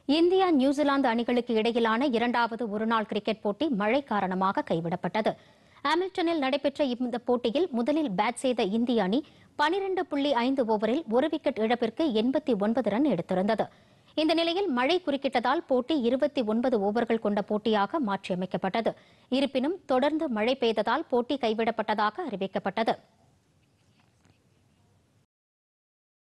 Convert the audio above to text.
India New Zealand அணிகளுக்கு இடையிலான இரண்டாவது ஒருநாள் கிரிக்கெட் போட்டி மழை காரணமாக கைவிடப்பட்டது. ஹாமில்டனில் நடைபெற்ற இந்த போட்டியில் முதலில் பேட் செய்த இந்திய அணி 12.5 ஓவரில் ஒரு விக்கெட் இழப்பிற்கு 89 ரன் எடுத்திருந்தது. இந்த நிலையில் மழை குறுக்கிட்டதால் போட்டி 29 ஓவர்கள் கொண்ட போட்டியாக மாற்றியமைக்கப்பட்டது. இருப்பினும் தொடர்ந்து மழை பெய்ததால் போட்டி கைவிடப்பட்டதாக அறிவிக்கப்பட்டது.